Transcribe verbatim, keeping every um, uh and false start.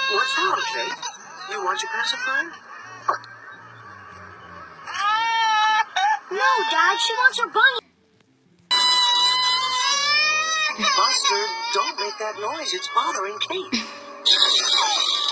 What's wrong, Kate? You want your pacifier? No, Dad, she wants her bunny. Buster, don't make that noise. It's bothering Kate.